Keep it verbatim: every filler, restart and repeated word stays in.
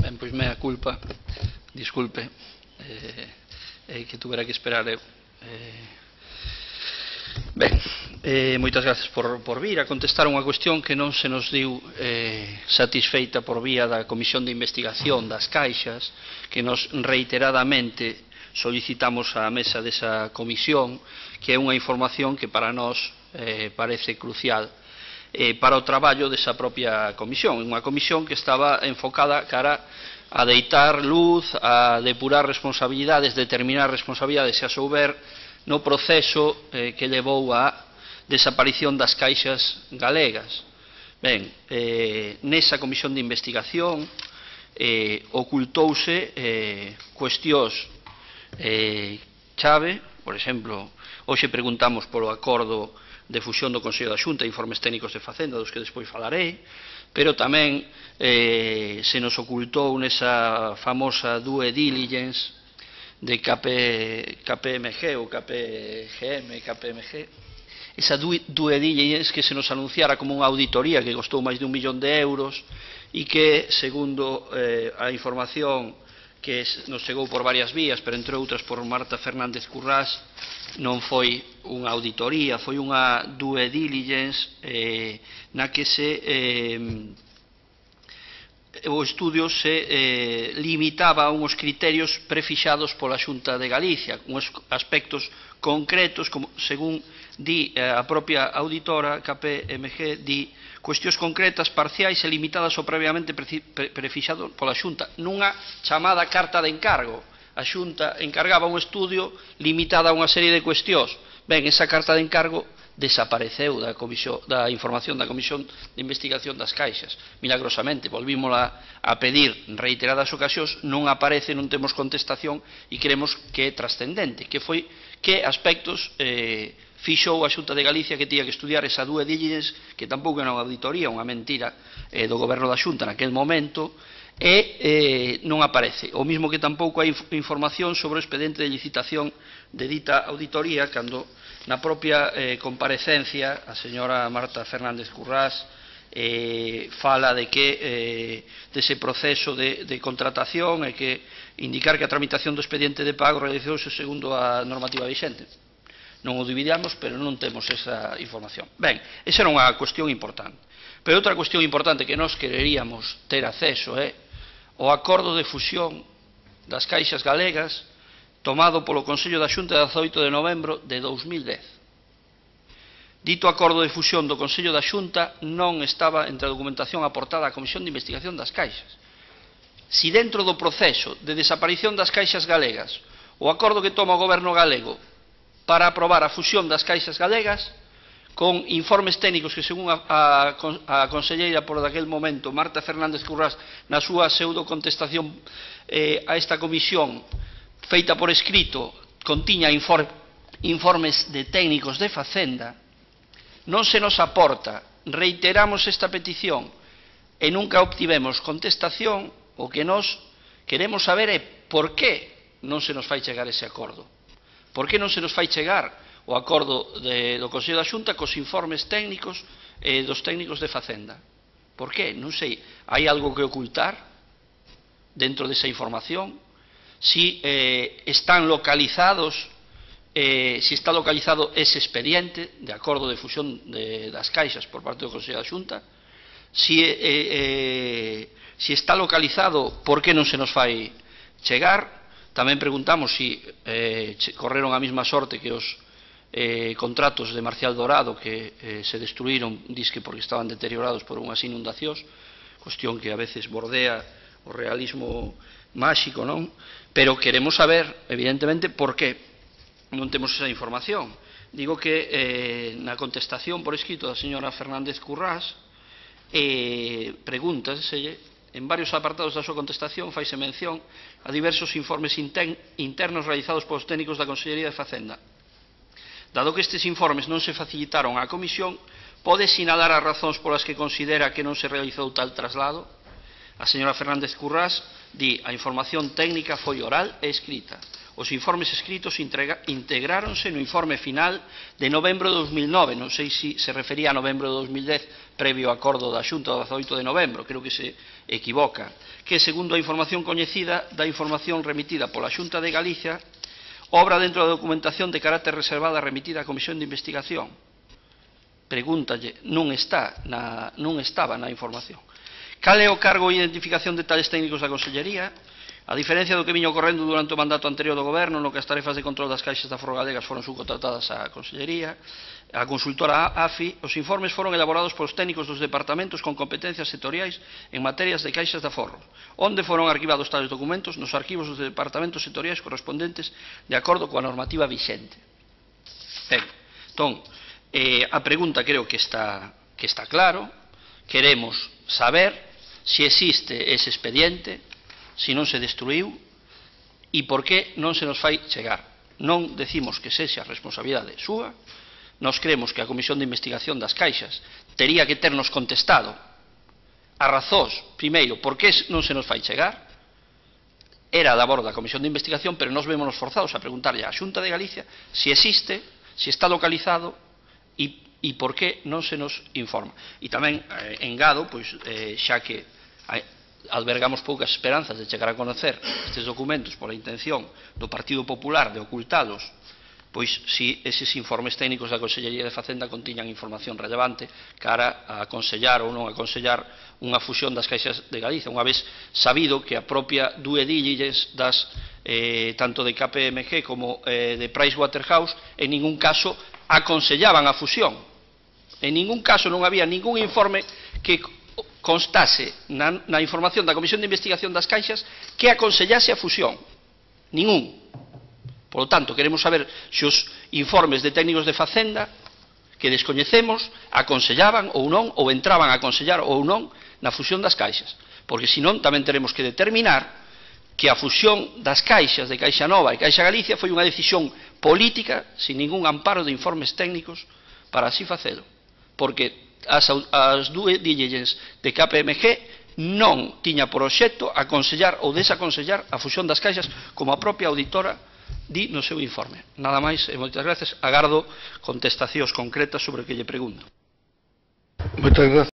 Ben, pois mea culpa, disculpe, eh, eh, que tuvera que esperar eu. Eh, ben, eh, moitas gracias por, por vir a contestar unha cuestión que non se nos diu eh, satisfeita por vía da Comisión de Investigación das Caixas, que nos reiteradamente solicitamos á mesa desa comisión, que é unha información que para nós eh, parece crucial Eh, para o traballo desa propia comisión, unha comisión que estaba enfocada cara a deitar luz, a depurar responsabilidades, determinar responsabilidades se as houber no proceso eh, que levou á desaparición das caixas galegas. Ben, eh, nesa comisión de investigación eh, ocultouse eh, cuestións eh, chave, por exemplo, hoxe preguntamos polo acordo de fusión do Consello da Xunta e informes técnicos de Facenda, dos que despois falarei, pero tamén eh, se nos ocultou nesa famosa due diligence de K P M G ou K P G M, K P M G, esa due, due diligence que se nos anunciara como unha auditoría que costou máis de un millón de euros e que, segundo eh, a información que nos chegou por varias vías, pero entre outras por Marta Fernández Currás, non foi unha auditoría, foi unha due diligence eh, na que se eh, o estudio se eh, limitaba a uns criterios prefixados pola Xunta de Galicia, uns aspectos concretos, como según di eh, a propia auditora K P M G, di cuestións concretas, parciais e limitadas ao previamente prefixado pola Xunta, nunha chamada carta de encargo. A Xunta encargaba un estudio limitado a unha serie de cuestións. Ben, esa carta de encargo desapareceu da, comisión, da información da Comisión de Investigación das Caixas. Milagrosamente, volvímola a pedir en reiteradas ocasións, non aparece, non temos contestación e creemos que é trascendente, que foi que aspectos eh, fixou a Xunta de Galicia que tiña que estudiar esa due diligence, que tampouco era unha auditoría, unha mentira eh, do goberno da Xunta naquel momento, e eh, non aparece. O mismo que tampouco hai información sobre o expediente de licitación de dita auditoría, cando na propia eh, comparecencia a señora Marta Fernández Currás eh, fala de que eh, dese proceso de, de contratación e que indicar que a tramitación do expediente de pago realizouse segundo a normativa vixente. Non o dividamos, pero non temos esa información. Ben, esa era unha cuestión importante. Pero outra cuestión importante que nós quereríamos ter acceso é o acordo de fusión das caixas galegas tomado polo Consello da Xunta de dezaoito de novembro de dous mil dez. Dito acordo de fusión do Consello da Xunta non estaba entre a documentación aportada á Comisión de Investigación das Caixas. Si dentro do proceso de desaparición das caixas galegas o acordo que toma o goberno galego para aprobar a fusión das caixas galegas, con informes técnicos que, según a, a, a conselleira por daquel momento, Marta Fernández Currás, na súa pseudo-contestación eh, a esta comisión, feita por escrito, contiña infor, informes de técnicos de Facenda, non se nos aporta, reiteramos esta petición, e nunca obtivemos contestación, o que nós queremos saber é por que non se nos fai chegar ese acordo. Por que non se nos fai chegar o acordo de, do Consello da Xunta cos informes técnicos eh, dos técnicos de Facenda? Por que? Non sei. Hai algo que ocultar dentro desa información? Si eh, están localizados, eh, si está localizado ese expediente de acordo de fusión de, das caixas por parte do Consello da Xunta? Si, eh, eh, si está localizado, por que non se nos fai chegar? Tamén preguntamos si eh, correron a mesma sorte que os Eh, contratos de Marcial Dorado que eh, se destruíron, disque porque estaban deteriorados por unhas inundacións, cuestión que a veces bordea o realismo máxico, non? Pero queremos saber, evidentemente, por que non temos esa información. Digo que eh, na contestación por escrito da señora Fernández Currás eh, pregúntaselle, en varios apartados da súa contestación faise mención a diversos informes internos realizados polos técnicos da Consellería de Facenda. Dado que estes informes non se facilitaron á Comisión, pode sinalar as razóns polas que considera que non se realizou tal traslado? A señora Fernández Currás di: a información técnica foi oral e escrita. Os informes escritos integráronse no informe final de novembro de dos mil nove, non sei se se refería a novembro de dos mil dez, previo acordo da Xunta do dezaoito de novembro, creo que se equivoca, que, segundo a información coñecida da información remitida pola Xunta de Galicia, obra dentro da documentación de carácter reservada remitida á Comisión de Investigación. Pregúntalle, non está na, non estaba na información. Cal é o cargo e identificación de tales técnicos da Consellería? A diferencia do que viña ocorrendo durante o mandato anterior do Goberno, no que as tarefas de control das caixas de aforro galegas foron subcontratadas á Consellería, a consultora A F I, os informes foron elaborados polos técnicos dos departamentos con competencias sectoriais en materias de caixas de aforro, onde foron arquivados tales documentos nos arquivos dos departamentos sectoriais correspondentes de acordo coa normativa vixente. Ben, entón, eh, a pregunta creo que está, que está claro. Queremos saber se existe ese expediente, se non se destruiu e por que non se nos fai chegar. Non decimos que sexa responsabilidade súa, nos creemos que a Comisión de Investigación das Caixas tería que ternos contestado a razóns, primeiro, por que non se nos fai chegar. Era a labor da Comisión de Investigación, pero nos vemos forzados a preguntarlle á Xunta de Galicia se existe, se está localizado e, e por que non se nos informa. E tamén eh, engado, pois, eh, xa que eh, albergamos poucas esperanzas de chegar a conocer estes documentos pola intención do Partido Popular de ocultalos, pois si eses informes técnicos da Consellería de Facenda contiñan información relevante cara a aconsellar ou non aconsellar unha fusión das caixas de Galicia, unha vez sabido que a propia due diligence das eh, tanto de K P M G como eh, de Pricewaterhouse en ningún caso aconsellaban a fusión. En ningún caso non había ningún informe que constase na, na información da Comisión de Investigación das Caixas que aconsellase a fusión. Ningún. Por lo tanto, queremos saber se os informes de técnicos de Facenda que descoñecemos aconsellaban ou non, ou entraban a aconsellar ou non na fusión das caixas. Porque senón tamén teremos que determinar que a fusión das caixas de Caixa Nova e Caixa Galicia foi unha decisión política sin ningún amparo de informes técnicos para así facelo. Porque As, as due diligence de K P M G non tiña por obxecto aconsellar ou desaconsellar a fusión das caixas como a propia auditora di no seu informe. Nada máis e moitas gracias. Agardo contestacións concretas sobre o que lle pregunto. Moitas gracias.